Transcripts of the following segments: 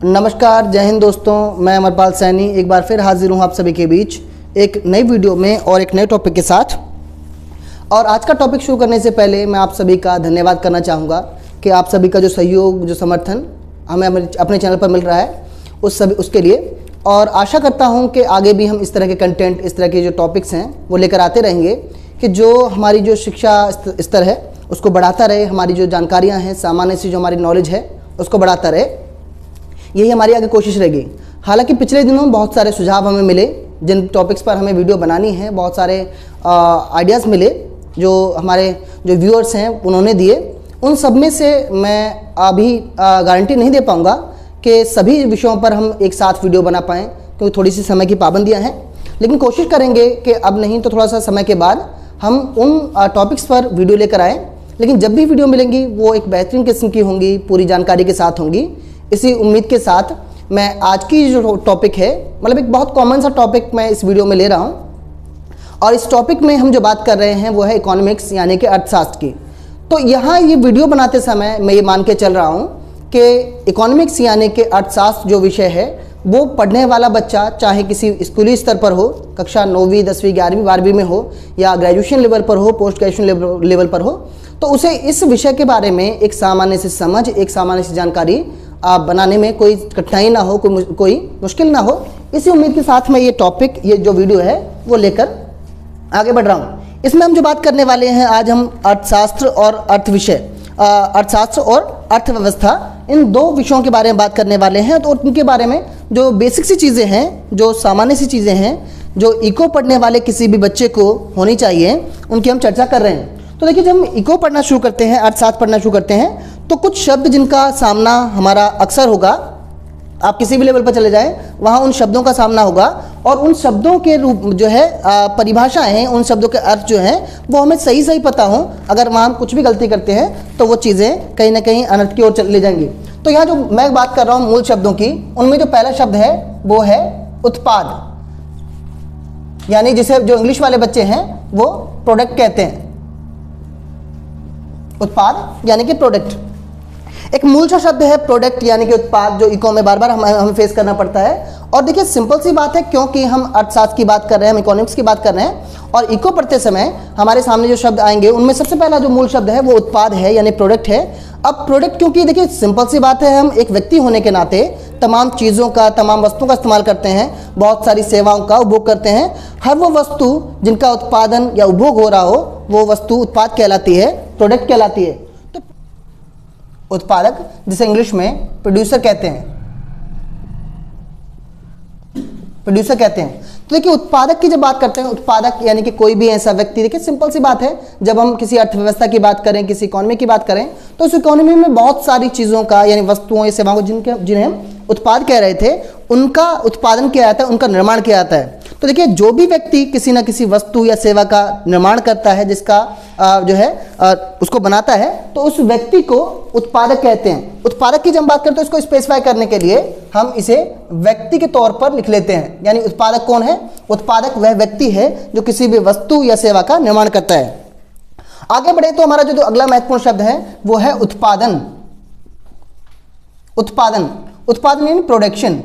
नमस्कार, जय हिंद दोस्तों। मैं अमरपाल सैनी एक बार फिर हाजिर हूँ आप सभी के बीच एक नई वीडियो में और एक नए टॉपिक के साथ। और आज का टॉपिक शुरू करने से पहले मैं आप सभी का धन्यवाद करना चाहूँगा कि आप सभी का जो सहयोग, जो समर्थन हमें अपने चैनल पर मिल रहा है उसके लिए। और आशा करता हूँ कि आगे भी हम इस तरह के कंटेंट, इस तरह के जो टॉपिक्स हैं वो लेकर आते रहेंगे कि जो हमारी जो शिक्षा स्तर है उसको बढ़ाता रहे, हमारी जो जानकारियाँ हैं, सामान्य सी जो हमारी नॉलेज है उसको बढ़ाता रहे। यही हमारी आगे कोशिश रहेगी। हालांकि पिछले दिनों बहुत सारे सुझाव हमें मिले जिन टॉपिक्स पर हमें वीडियो बनानी है, बहुत सारे आइडियाज़ मिले जो हमारे जो व्यूअर्स हैं उन्होंने दिए। उन सब में से मैं अभी गारंटी नहीं दे पाऊँगा कि सभी विषयों पर हम एक साथ वीडियो बना पाएँ, क्योंकि थोड़ी सी समय की पाबंदियाँ हैं। लेकिन कोशिश करेंगे कि अब नहीं तो थोड़ा सा समय के बाद हम उन टॉपिक्स पर वीडियो लेकर आएँ। लेकिन जब भी वीडियो मिलेंगी वो एक बेहतरीन किस्म की होंगी, पूरी जानकारी के साथ होंगी। इसी उम्मीद के साथ मैं आज की जो टॉपिक है, मतलब एक बहुत कॉमन सा टॉपिक मैं इस वीडियो में ले रहा हूँ। और इस टॉपिक में हम जो बात कर रहे हैं वो है इकोनॉमिक्स यानी कि अर्थशास्त्र की। तो यहाँ ये वीडियो बनाते समय मैं ये मान के चल रहा हूँ कि इकोनॉमिक्स यानी कि अर्थशास्त्र जो विषय है वो पढ़ने वाला बच्चा चाहे किसी स्कूली स्तर पर हो, कक्षा 9वीं 10वीं 11वीं 12वीं में हो, या ग्रेजुएशन लेवल पर हो, पोस्ट ग्रेजुएशन लेवल पर हो, तो उसे इस विषय के बारे में एक सामान्य सी समझ, एक सामान्य सी जानकारी बनाने में कोई कठिनाई ना हो, कोई मुश्किल ना हो। इसी उम्मीद के साथ मैं ये टॉपिक, ये जो वीडियो है वो लेकर आगे बढ़ रहा हूँ। इसमें हम जो बात करने वाले हैं आज, हम अर्थशास्त्र और अर्थशास्त्र और अर्थव्यवस्था, इन दो विषयों के बारे में बात करने वाले हैं। तो उनके बारे में जो बेसिक सी चीज़ें हैं, जो सामान्य सी चीज़ें हैं, जो इको पढ़ने वाले किसी भी बच्चे को होनी चाहिए, उनकी हम चर्चा कर रहे हैं। तो देखिए, जब हम इको पढ़ना शुरू करते हैं, अर्थशास्त्र पढ़ना शुरू करते हैं, तो कुछ शब्द जिनका सामना हमारा अक्सर होगा, आप किसी भी लेवल पर चले जाएं वहाँ उन शब्दों का सामना होगा। और उन शब्दों के रूप जो है परिभाषाएं हैं, उन शब्दों के अर्थ जो हैं वो हमें सही पता हो। अगर वहाँ हम कुछ भी गलती करते हैं तो वो चीज़ें कहीं ना कहीं अनर्थ की ओर ले जाएंगी। तो यहाँ जो मैं बात कर रहा हूँ मूल शब्दों की, उनमें जो पहला शब्द है वो है उत्पाद, यानी जिसे जो इंग्लिश वाले बच्चे हैं वो प्रोडक्ट कहते हैं। उत्पाद यानी कि प्रोडक्ट एक मूल सा शब्द है, प्रोडक्ट यानी कि उत्पाद, जो इको में बार बार हमें फेस करना पड़ता है। और देखिए, सिंपल सी बात है, क्योंकि हम अर्थशास्त्र की बात कर रहे हैं, हम इकोनॉमिक्स की बात कर रहे हैं, और इको पढ़ते समय हमारे सामने जो शब्द आएंगे उनमें सबसे पहला जो मूल शब्द है वो उत्पाद है, यानी प्रोडक्ट है। अब प्रोडक्ट, क्योंकि देखिए सिंपल सी बात है, हम एक व्यक्ति होने के नाते तमाम चीज़ों का, तमाम वस्तुओं का इस्तेमाल करते हैं, बहुत सारी सेवाओं का उपभोग करते हैं। हर वो वस्तु जिनका उत्पादन या उपभोग हो रहा हो वो वस्तु उत्पाद कहलाती है, प्रोडक्ट कहलाती है। तो उत्पादक, जिसे इंग्लिश में प्रोड्यूसर कहते हैं, प्रोड्यूसर कहते हैं। तो देखिए, उत्पादक की जब बात करते हैं, उत्पादक यानी कि कोई भी ऐसा व्यक्ति, देखिए सिंपल सी बात है, जब हम किसी अर्थव्यवस्था की बात करें, किसी इकोनॉमी की बात करें, तो उस इकोनॉमी में बहुत सारी चीज़ों का, यानी वस्तुओं या सेवाओं को जिन्हें हम उत्पाद कह रहे थे, उनका उत्पादन किया जाता है, उनका निर्माण किया जाता है। तो देखिए, जो भी व्यक्ति किसी न किसी वस्तु या सेवा का निर्माण करता है, जिसका जो है उसको बनाता है, तो उस व्यक्ति को उत्पादक कहते हैं। उत्पादक की जब बात करते हैं तो इसको स्पेसिफाई करने के लिए हम इसे व्यक्ति के तौर पर लिख लेते हैं। यानी उत्पादक कौन है? उत्पादक वह व्यक्ति है जो किसी भी वस्तु या सेवा का निर्माण करता है। आगे बढ़े तो हमारा जो अगला महत्वपूर्ण शब्द है वो है उत्पादन। उत्पादन, उत्पादन यानी प्रोडक्शन,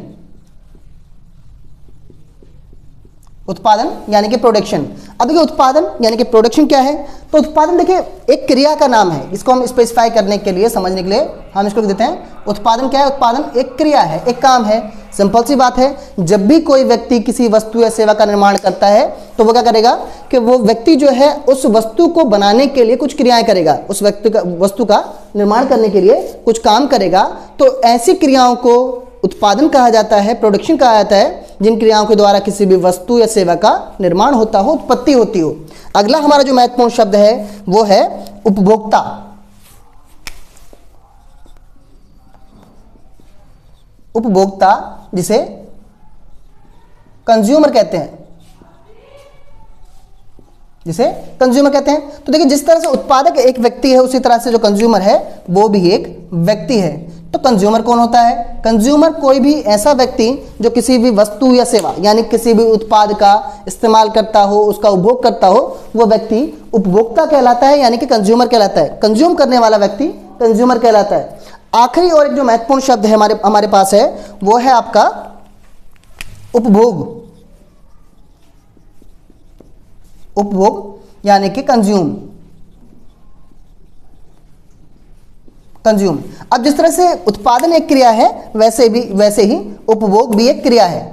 उत्पादन यानी कि प्रोडक्शन। अब देखिए, उत्पादन यानी कि प्रोडक्शन क्या है? तो उत्पादन देखिए एक क्रिया का नाम है। इसको हम स्पेसिफाई करने के लिए, समझने के लिए हम इसको लिख देते हैं उत्पादन क्या है? उत्पादन एक क्रिया है, एक काम है। सिंपल सी बात है, जब भी कोई व्यक्ति किसी वस्तु या सेवा का निर्माण करता है तो वो क्या करेगा कि वो व्यक्ति जो है उस वस्तु को बनाने के लिए कुछ क्रियाएं करेगा, उस वस्तु का निर्माण करने के लिए कुछ काम करेगा। तो ऐसी क्रियाओं को उत्पादन कहा जाता है, प्रोडक्शन कहा जाता है, जिन क्रियाओं के द्वारा किसी भी वस्तु या सेवा का निर्माण होता हो, उत्पत्ति होती हो। अगला हमारा जो महत्वपूर्ण शब्द है वो है उपभोक्ता। उपभोक्ता, जिसे कंज्यूमर कहते हैं, जिसे कंज्यूमर कहते हैं। तो देखिए, जिस तरह से उत्पादक एक व्यक्ति है, उसी तरह से जो कंज्यूमर है वो भी एक व्यक्ति है। तो कंज्यूमर कौन होता है? कंज्यूमर कोई भी ऐसा व्यक्ति जो किसी भी वस्तु या सेवा, यानी किसी भी उत्पाद का इस्तेमाल करता हो, उसका उपभोग करता हो, वो व्यक्ति उपभोक्ता कहलाता है, यानी कि कंज्यूमर कहलाता है। कंज्यूम करने वाला व्यक्ति कंज्यूमर कहलाता है। आखिरी और एक जो महत्वपूर्ण शब्द है हमारे हमारे पास है वो है आपका उपभोग। उपभोग यानी कि कंज्यूम। कंज्यूम। अब जिस तरह से उत्पादन एक क्रिया है वैसे ही उपभोग भी एक क्रिया है,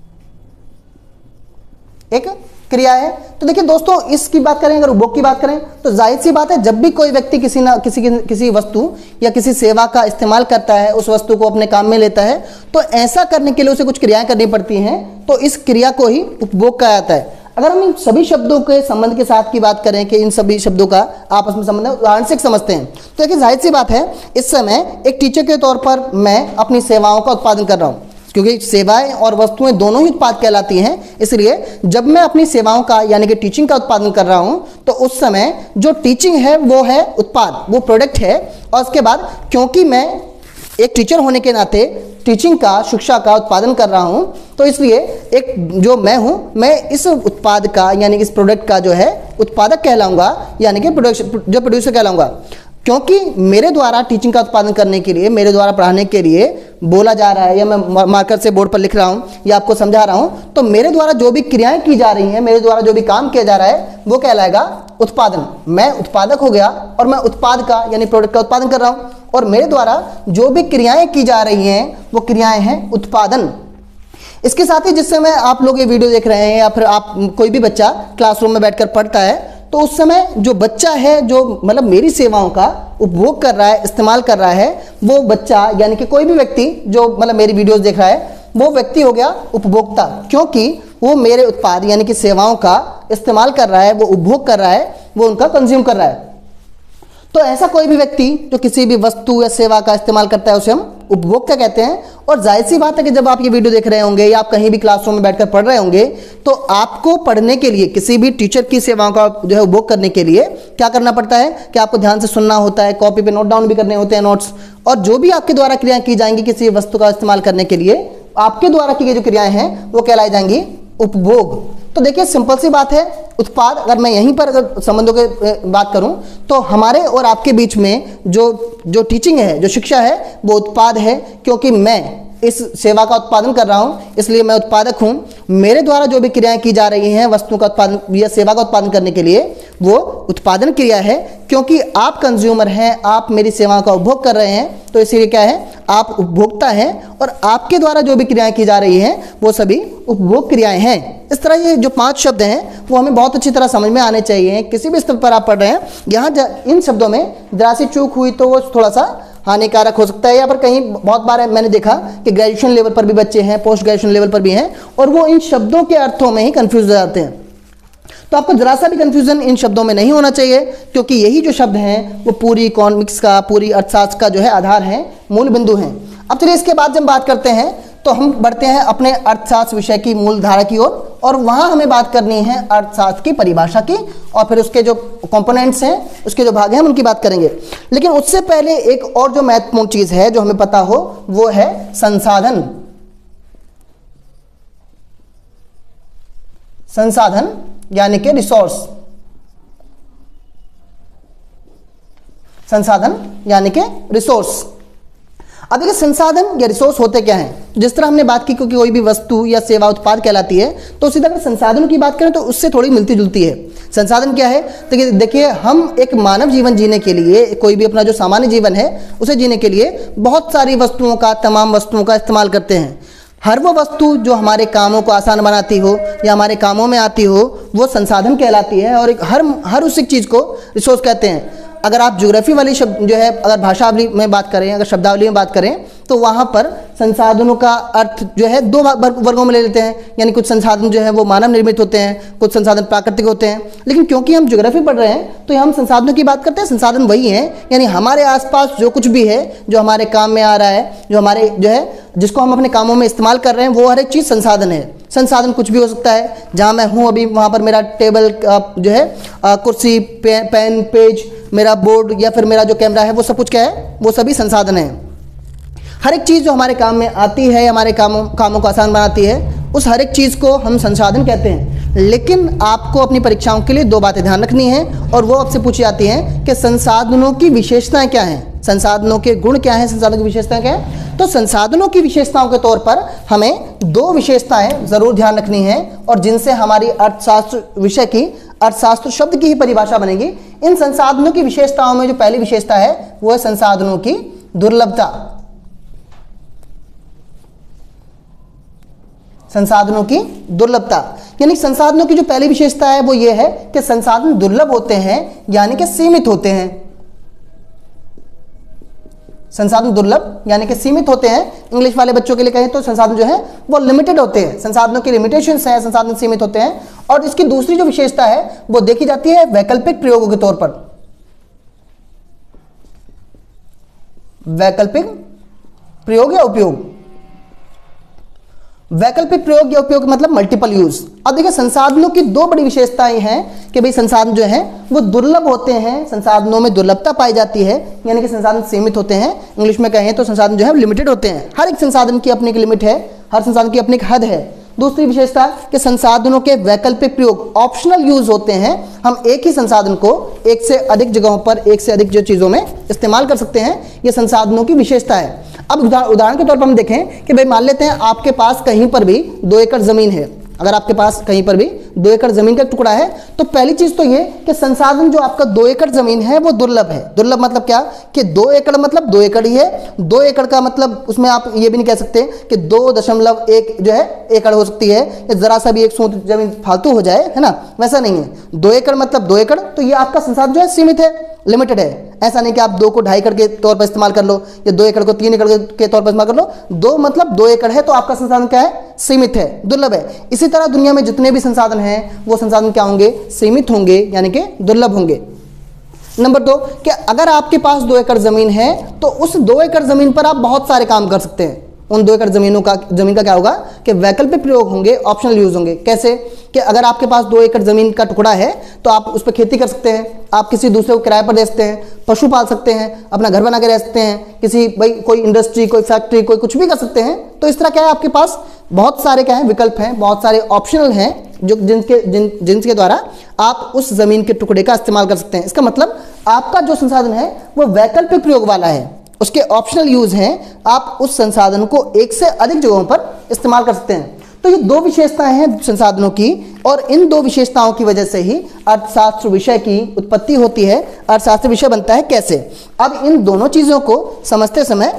एक क्रिया है। तो देखिए दोस्तों, इसकी बात करें, अगर उपभोग की बात करें तो जाहिर सी बात है, जब भी कोई व्यक्ति किसी वस्तु या किसी सेवा का इस्तेमाल करता है, उस वस्तु को अपने काम में लेता है, तो ऐसा करने के लिए उसे कुछ क्रियाएं करनी पड़ती हैं, तो इस क्रिया को ही उपभोग कहा जाता है। अगर हम इन सभी शब्दों के संबंध के साथ की बात करें कि इन सभी शब्दों का आपस में संबंध है, उदाहरण से समझते हैं। तो देखिए जाहिर सी बात है, इस समय एक टीचर के तौर पर मैं अपनी सेवाओं का उत्पादन कर रहा हूँ, क्योंकि सेवाएं और वस्तुएं दोनों ही उत्पाद कहलाती हैं। इसलिए जब मैं अपनी सेवाओं का यानी कि टीचिंग का उत्पादन कर रहा हूं, तो उस समय जो टीचिंग है वो है उत्पाद, वो प्रोडक्ट है। और उसके बाद क्योंकि मैं एक टीचर होने के नाते टीचिंग का, शिक्षा का उत्पादन कर रहा हूं, तो इसलिए एक जो मैं हूं, मैं इस उत्पाद का यानी इस प्रोडक्ट का जो है उत्पादक कहलाऊंगा, यानी कि प्रोड्यूसर कहलाऊंगा। क्योंकि मेरे द्वारा टीचिंग का उत्पादन करने के लिए, मेरे द्वारा पढ़ाने के लिए बोला जा रहा है, या मैं मार्कर से बोर्ड पर लिख रहा हूं या आपको समझा रहा हूं, तो मेरे द्वारा जो भी क्रियाएं की जा रही हैं, मेरे द्वारा जो भी काम किया जा रहा है, वो कहलाएगा उत्पादन। मैं उत्पादक हो गया और मैं उत्पाद का यानी प्रोडक्ट का उत्पादन कर रहा हूं, और मेरे द्वारा जो भी क्रियाएं की जा रही हैं वो क्रियाएं हैं उत्पादन। इसके साथ ही जिस समय आप लोग ये वीडियो देख रहे हैं या फिर आप कोई भी बच्चा क्लासरूम में बैठकर पढ़ता है, तो उस समय जो बच्चा है, जो मतलब मेरी सेवाओं का उपभोग कर रहा है, इस्तेमाल कर रहा है, वो बच्चा यानी कि कोई भी व्यक्ति जो मतलब मेरी वीडियोस देख रहा है, वो व्यक्ति हो गया उपभोक्ता, क्योंकि वो मेरे उत्पाद यानी कि सेवाओं का इस्तेमाल कर रहा है, वो उपभोग कर रहा है, वो उनका कंज्यूम कर रहा है। तो ऐसा कोई भी व्यक्ति जो किसी भी वस्तु या सेवा का इस्तेमाल करता है, उसे हम उपभोक्ता कहते हैं। और जाहिर सी बात है कि जब आप ये वीडियो देख रहे होंगे या आप कहीं भी क्लासरूम में बैठकर पढ़ रहे होंगे, तो आपको पढ़ने के लिए, किसी भी टीचर की सेवाओं का जो है उपभोग करने के लिए क्या करना पड़ता है कि आपको ध्यान से सुनना होता है, कॉपी पे नोट डाउन भी करने होते हैं नोट्स, और जो भी आपके द्वारा क्रियाएं की जाएंगी किसी वस्तु का इस्तेमाल करने के लिए, आपके द्वारा की गई जो क्रियाएं हैं वो कहलाई जाएंगी उपभोग। तो देखिए सिंपल सी बात है, उत्पाद, अगर मैं यहीं पर अगर संबंधों की बात करूं, तो हमारे और आपके बीच में जो टीचिंग है, जो शिक्षा है, वो उत्पाद है, क्योंकि मैं इस सेवा का उत्पादन कर रहा हूं, इसलिए मैं उत्पादक हूं। मेरे द्वारा जो भी क्रियाएं की जा रही हैं वस्तु का उत्पादन या सेवा का उत्पादन करने के लिए, वो उत्पादन क्रिया है। क्योंकि आप कंज्यूमर हैं, आप मेरी सेवाओं का उपभोग कर रहे हैं, तो इसीलिए क्या है, आप उपभोक्ता हैं, और आपके द्वारा जो भी क्रियाएं की जा रही हैं वो सभी उपभोग क्रियाएं हैं। इस तरह ये जो 5 शब्द हैं वो हमें बहुत अच्छी तरह समझ में आने चाहिए। किसी भी स्तर पर आप पढ़ रहे हैं, यहाँ इन शब्दों में जरा सी चूक हुई तो वो थोड़ा सा हानिकारक हो सकता है। या पर कहीं बहुत बार मैंने देखा कि ग्रेजुएशन लेवल पर भी बच्चे हैं, पोस्ट ग्रेजुएशन लेवल पर भी हैं, और वो इन शब्दों के अर्थों में ही कंफ्यूज हो जाते हैं। तो आपको जरा सा भी कंफ्यूजन इन शब्दों में नहीं होना चाहिए, क्योंकि यही जो शब्द हैं वो पूरी इकोनॉमिक्स का, पूरी अर्थशास्त्र का जो है आधार है, मूल बिंदु हैं। अब चलिए इसके बाद जब बात करते हैं तो हम बढ़ते हैं अपने अर्थशास्त्र विषय की मूल धारा की ओर, और वहां हमें बात करनी है अर्थशास्त्र की परिभाषा की, और फिर उसके जो कंपोनेंट्स हैं, उसके जो भाग हैं, हम उनकी बात करेंगे। लेकिन उससे पहले एक और जो महत्वपूर्ण चीज है जो हमें पता हो, वो है संसाधन। संसाधन यानी कि रिसोर्स। संसाधन यानी कि रिसोर्स। अब देखिए संसाधन या रिसोर्स होते क्या हैं। जिस तरह हमने बात की क्योंकि कोई भी वस्तु या सेवा उत्पाद कहलाती है, तो उसी तरह संसाधनों की बात करें तो उससे थोड़ी मिलती जुलती है। संसाधन क्या है, तो देखिए हम एक मानव जीवन जीने के लिए, कोई भी अपना जो सामान्य जीवन है उसे जीने के लिए बहुत सारी वस्तुओं का, तमाम वस्तुओं का इस्तेमाल करते हैं। हर वो वस्तु जो हमारे कामों को आसान बनाती हो या हमारे कामों में आती हो, वो संसाधन कहलाती है। और हर उस चीज़ को रिसोर्स कहते हैं। अगर आप ज्योग्राफी वाली शब्द जो है, अगर भाषावली में बात करें, अगर शब्दावली में बात करें, तो वहाँ पर संसाधनों का अर्थ जो है 2 वर्गों में ले लेते हैं। यानी कुछ संसाधन जो है वो मानव निर्मित होते हैं, कुछ संसाधन प्राकृतिक होते हैं। लेकिन क्योंकि हम ज्योग्राफी पढ़ रहे हैं तो हम संसाधनों की बात करते हैं। संसाधन वही हैं, यानी हमारे आसपास जो कुछ भी है, जो हमारे काम में आ रहा है, जो हमारे जो है जिसको हम अपने कामों में इस्तेमाल कर रहे हैं, वो हर एक चीज़ संसाधन है। संसाधन कुछ भी हो सकता है। जहाँ मैं हूँ अभी, वहाँ पर मेरा टेबल जो है, कुर्सी, पेन, पेज, मेरा बोर्ड या फिर मेरा जो कैमरा है, वो सब कुछ क्या है, वो सभी संसाधन है। हर एक चीज़ जो हमारे काम में आती है, हमारे कामों को आसान बनाती है, उस हर एक चीज़ को हम संसाधन कहते हैं। लेकिन आपको अपनी परीक्षाओं के लिए 2 बातें ध्यान रखनी है, और वो आपसे पूछी जाती हैं कि संसाधनों की विशेषताएं क्या हैं। संसाधनों के गुण क्या हैं, संसाधनों की विशेषताएं क्या है। तो संसाधनों की विशेषताओं के तौर पर हमें दो विशेषताएं जरूर ध्यान रखनी है और जिनसे हमारी अर्थशास्त्र विषय की, अर्थशास्त्र शब्द की ही परिभाषा बनेगी। इन संसाधनों की विशेषताओं में जो पहली विशेषता है वो है संसाधनों की दुर्लभता। संसाधनों की दुर्लभता यानी संसाधनों की जो पहली विशेषता है वो ये है कि संसाधन दुर्लभ होते हैं यानी कि सीमित होते हैं। संसाधन दुर्लभ यानी कि सीमित होते हैं। इंग्लिश वाले बच्चों के लिए कहें तो संसाधन जो है वो लिमिटेड होते हैं, संसाधनों की लिमिटेशंस हैं, संसाधन सीमित होते हैं। और इसकी दूसरी जो विशेषता है वो देखी जाती है वैकल्पिक प्रयोगों के तौर पर। वैकल्पिक प्रयोग या उपयोग, वैकल्पिक प्रयोग या उपयोग मतलब मल्टीपल यूज। अब देखिए संसाधनों की दो बड़ी विशेषताएं हैं कि भाई संसाधन जो है वो दुर्लभ होते हैं, संसाधनों में दुर्लभता पाई जाती है यानी कि संसाधन सीमित होते हैं। इंग्लिश में कहें तो संसाधन जो है लिमिटेड होते हैं। हर एक संसाधन की अपनी एक लिमिट है, हर संसाधन की अपनी एक हद है। दूसरी विशेषता कि संसाधनों के वैकल्पिक प्रयोग ऑप्शनल यूज होते हैं। हम एक ही संसाधन को एक से अधिक जगहों पर, एक से अधिक जो चीजों में इस्तेमाल कर सकते हैं। यह संसाधनों की विशेषता है। अब उदाहरण के तौर पर हम देखें कि भाई मान लेते हैं आपके पास कहीं पर भी 2 एकड़ जमीन है। अगर आपके पास कहीं पर भी 2 एकड़ जमीन का टुकड़ा है तो पहली चीज तो ये कि संसाधन जो आपका 2 एकड़ जमीन है वो दुर्लभ है। दुर्लभ मतलब क्या कि 2 एकड़ मतलब 2 एकड़ ही है। 2 एकड़ का मतलब उसमें आप ये भी नहीं कह सकते कि 2.1 जो है एकड़ हो सकती है, या जरा सा भी एक सूत जमीन फालतू हो जाए, है ना, वैसा नहीं है। 2 एकड़ मतलब 2 एकड़, तो ये आपका संसाधन जो है सीमित है, लिमिटेड है। ऐसा नहीं कि आप 2 को 2.5 एकड़ के तौर पर इस्तेमाल कर लो या 2 एकड़ को 3 एकड़ के तौर पर इस्तेमाल कर लो। 2 मतलब 2 एकड़ है तो आपका संसाधन क्या है, सीमित है, दुर्लभ है। इसी तरह दुनिया में जितने भी संसाधन हैं वो संसाधन क्या होंगे, सीमित होंगे यानी कि दुर्लभ होंगे। नंबर 2 कि अगर आपके पास 2 एकड़ जमीन है तो उस 2 एकड़ जमीन पर आप बहुत सारे काम कर सकते हैं। उन 2 एकड़ जमीन का क्या होगा कि वैकल्पिक प्रयोग होंगे, ऑप्शनल यूज होंगे। कैसे कि अगर आपके पास 2 एकड़ जमीन का टुकड़ा है तो आप उस पर खेती कर सकते हैं, आप किसी दूसरे को किराए पर दे सकते हैं, पशु पाल सकते हैं, अपना घर बना के रह सकते हैं, किसी भाई कोई इंडस्ट्री, कोई फैक्ट्री, कोई कुछ भी कर सकते हैं। तो इस तरह क्या है आपके पास बहुत सारे क्या है विकल्प हैं, बहुत सारे ऑप्शनल हैं जो जिनके द्वारा आप उस जमीन के टुकड़े का इस्तेमाल कर सकते हैं। इसका मतलब आपका जो संसाधन है वो वैकल्पिक प्रयोग वाला है, उसके ऑप्शनल यूज हैं, आप उस संसाधन को एक से अधिक जगहों पर इस्तेमाल कर सकते हैं। तो ये 2 विशेषताएं हैं संसाधनों की और इन 2 विशेषताओं की वजह से ही अर्थशास्त्र विषय की उत्पत्ति होती है, अर्थशास्त्र विषय बनता है। कैसे, अब इन दोनों चीजों को समझते समय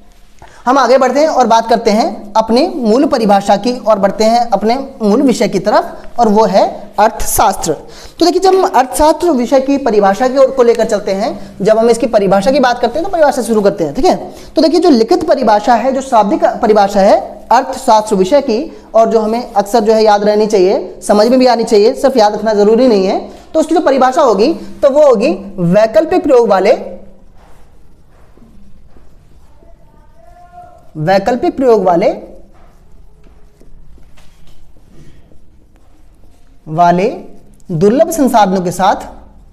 हम आगे बढ़ते हैं और बात करते हैं अपनी मूल परिभाषा की और बढ़ते हैं अपने मूल विषय की तरफ, और वो है अर्थशास्त्र। तो देखिए जब हम अर्थशास्त्र विषय की परिभाषा की ओर को लेकर चलते हैं, जब हम इसकी परिभाषा की बात करते हैं तो परिभाषा शुरू करते हैं, ठीक है। तो देखिए जो लिखित परिभाषा है, जो शाब्दिक परिभाषा है अर्थशास्त्र विषय की, और जो हमें अक्सर जो है याद रहनी चाहिए, समझ में भी आनी चाहिए, सिर्फ याद रखना जरूरी नहीं है। तो उसकी जो परिभाषा होगी तो वो होगी वैकल्पिक प्रयोग वाले दुर्लभ संसाधनों के साथ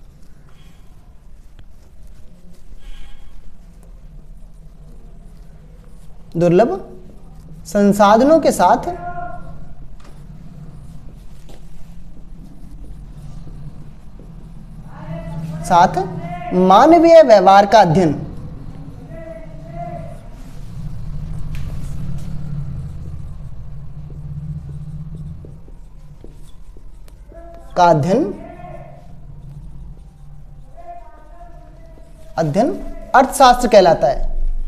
मानवीय व्यवहार का अध्ययन अध्ययन अर्थशास्त्र कहलाता है।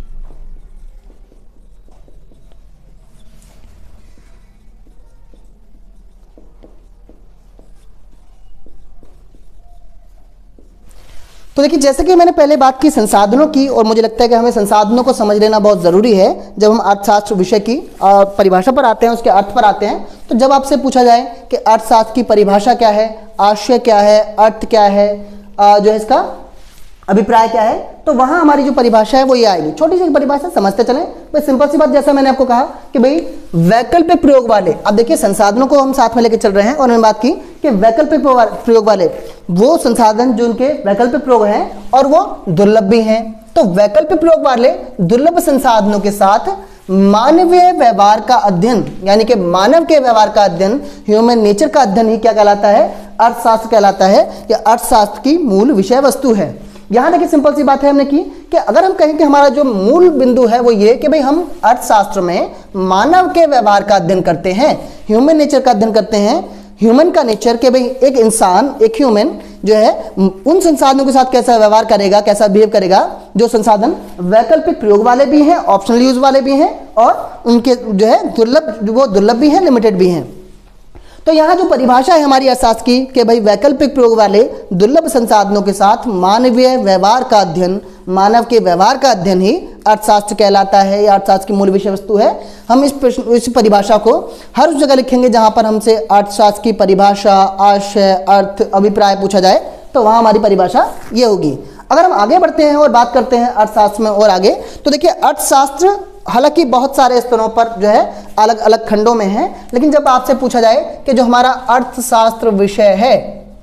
तो देखिए जैसे कि मैंने पहले बात की संसाधनों की, और मुझे लगता है कि हमें संसाधनों को समझ लेना बहुत ज़रूरी है जब हम अर्थशास्त्र विषय की परिभाषा पर आते हैं, उसके अर्थ पर आते हैं। तो जब आपसे पूछा जाए कि अर्थशास्त्र की परिभाषा क्या है, आशय क्या है, अर्थ क्या है, जो है इसका अभिप्राय क्या है, तो वहां हमारी जो परिभाषा है वो ये आएगी। छोटी सी परिभाषा समझते चलें, भाई सिंपल सी बात, जैसा मैंने आपको कहा कि भाई वैकल्पिक प्रयोग वाले, अब देखिए संसाधनों को हम साथ में लेकर चल रहे हैं और मैंने बात की कि वैकल्पिक प्रयोग वाले वो संसाधन जो उनके वैकल्पिक प्रयोग हैं और वो दुर्लभ भी हैं। तो वैकल्पिक प्रयोग वाले दुर्लभ संसाधनों के साथ मानवीय व्यवहार का अध्ययन, यानी कि मानव के व्यवहार का अध्ययन, ह्यूमन नेचर का अध्ययन ही क्या कहलाता है, अर्थशास्त्र कहलाता है। या अर्थशास्त्र की मूल विषय वस्तु है। यहां देखिए सिंपल सी बात है हमने की कि अगर हम कहें कि हमारा जो मूल बिंदु है वो ये कि भाई हम अर्थशास्त्र में मानव के व्यवहार का अध्ययन करते हैं, ह्यूमन नेचर का अध्ययन करते हैं। ह्यूमन का नेचर के भाई एक इंसान, एक ह्यूमन जो है उन संसाधनों के साथ कैसा व्यवहार करेगा, कैसा बिहेव करेगा, जो संसाधन वैकल्पिक प्रयोग वाले भी हैं, ऑप्शनल यूज वाले भी हैं और उनके जो है दुर्लभ भी हैं, लिमिटेड भी हैं। तो यहाँ जो परिभाषा है हमारी अर्थशास्त्र की कि भाई वैकल्पिक प्रयोग वाले दुर्लभ संसाधनों के साथ मानवीय व्यवहार का अध्ययन, मानव के व्यवहार का अध्ययन ही अर्थशास्त्र कहलाता है या अर्थशास्त्र की मूल विषय वस्तु है। हम इस परिभाषा को हर उस जगह लिखेंगे जहां पर हमसे अर्थशास्त्र की परिभाषा, आशय, अर्थ, अभिप्राय पूछा जाए तो वहां हमारी परिभाषा ये होगी। अगर हम आगे बढ़ते हैं और बात करते हैं अर्थशास्त्र में और आगे, तो देखिए अर्थशास्त्र हालांकि बहुत सारे स्तरों पर जो है अलग अलग खंडों में है, लेकिन जब आपसे पूछा जाए कि जो हमारा अर्थशास्त्र विषय है,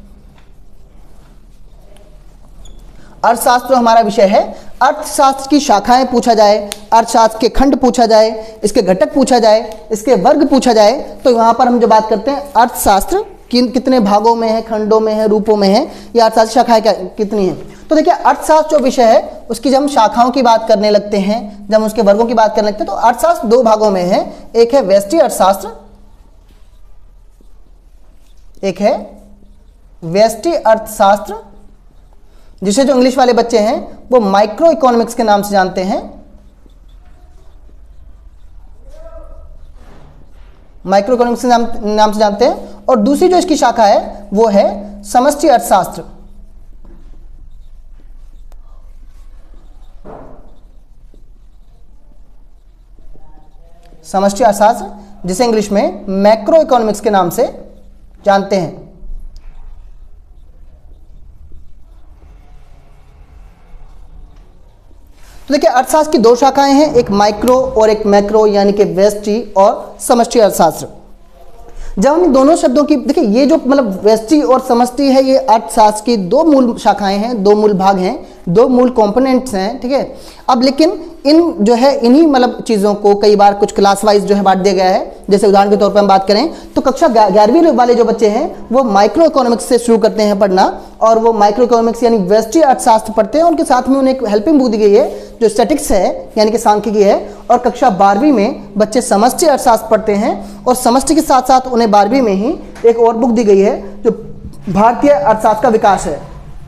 अर्थशास्त्र हमारा विषय है, अर्थशास्त्र की शाखाएं पूछा जाए, अर्थशास्त्र के खंड पूछा जाए, इसके घटक पूछा जाए, इसके वर्ग पूछा जाए, तो यहां पर हम जो बात करते हैं अर्थशास्त्र कितने भागों में है, खंडों में है, रूपों में है, या अर्थशास्त्र शाखाएं कितनी है। तो देखिए अर्थशास्त्र जो विषय है उसकी जब हम शाखाओं की बात करने लगते हैं, जब उसके वर्गों की बात करने लगते हैं, तो अर्थशास्त्र दो भागों में है। एक है व्यष्टि अर्थशास्त्र, एक है व्यष्टि अर्थशास्त्र, जिसे जो इंग्लिश वाले बच्चे हैं वो माइक्रो इकोनॉमिक्स के नाम से जानते हैं, माइक्रो इकोनॉमिक्स के नाम से जानते हैं। और दूसरी जो इसकी शाखा है वो है समष्टि अर्थशास्त्र। समष्टि अर्थशास्त्र, जिसे इंग्लिश में मैक्रो इकोनॉमिक्स के नाम से जानते हैं। तो देखिए अर्थशास्त्र की दो शाखाएं हैं, एक माइक्रो और एक मैक्रो, यानी कि व्यष्टि और समष्टि अर्थशास्त्र। जब हम इन दोनों शब्दों की देखिए, ये जो मतलब व्यष्टि और समष्टि है, ये अर्थशास्त्र की दो मूल शाखाएं हैं, दो मूल भाग हैं, दो मूल कंपोनेंट्स हैं, ठीक है। अब लेकिन इन जो है इन्हीं मतलब चीज़ों को कई बार कुछ क्लास वाइज जो है बांट दिया गया है। जैसे उदाहरण के तौर पर हम बात करें तो कक्षा 11वीं वाले जो बच्चे हैं वो माइक्रो इकोनॉमिक्स से शुरू करते हैं पढ़ना, और वो माइक्रो इकोनॉमिक्स यानी व्यष्टि अर्थशास्त्र पढ़ते हैं। उनके साथ में उन्हें एक हेल्पिंग बुक दी गई है जो स्टैटिक्स है यानी कि सांख्यिकी है। और कक्षा 12वीं में बच्चे समष्टि अर्थशास्त्र पढ़ते हैं, और समष्टि के साथ साथ उन्हें 12वीं में ही एक और बुक दी गई है जो भारतीय अर्थशास्त्र का विकास है।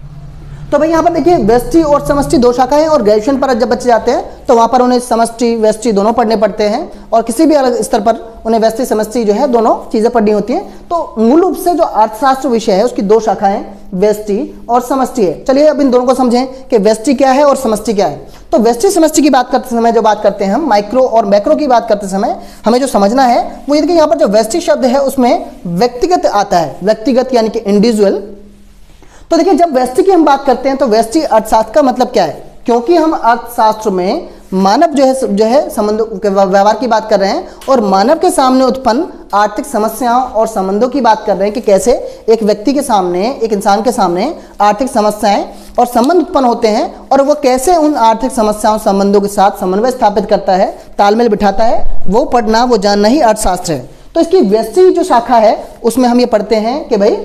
तो भाई यहाँ पर देखिए व्यष्टि और समष्टि दो शाखाएं, और ग्रेजुएशन पर जब बच्चे जाते हैं तो वहाँ पर उन्हें समष्टि व्यष्टि दोनों पढ़ने पड़ते हैं, और किसी भी अलग स्तर पर उन्हें व्यष्टि समष्टि जो है दोनों चीज़ें पढ़नी होती हैं। तो मूल रूप से जो अर्थशास्त्र विषय है उसकी दो शाखाएं व्यष्टि और समष्टि है। चलिए अब इन दोनों को समझें कि व्यष्टि क्या है और समष्टि क्या है। तो व्यष्टि समष्टि की बात करते समय जो बात करते हैं हम, माइक्रो और मैक्रो की बात करते समय हमें जो समझना है वो ये कि यहाँ पर जो व्यष्टि शब्द है उसमें व्यक्तिगत आता है, व्यक्तिगत यानी कि इंडिविजुअल। तो देखिए जब व्यष्टि की हम बात करते हैं तो व्यष्टि अर्थशास्त्र का मतलब क्या है, क्योंकि हम अर्थशास्त्र में मानव जो है संबंधों के व्यवहार की बात कर रहे हैं, और मानव के सामने उत्पन्न आर्थिक समस्याओं और संबंधों की बात कर रहे हैं कि कैसे एक व्यक्ति के सामने, एक इंसान के सामने आर्थिक समस्याएं और संबंध उत्पन्न होते हैं, और वो कैसे उन आर्थिक समस्याओं संबंधों के साथ समन्वय स्थापित करता है, तालमेल बिठाता है, वो पढ़ना, वो जानना ही अर्थशास्त्र है। तो इसकी व्यष्टि जो शाखा है उसमें हम ये पढ़ते हैं कि भाई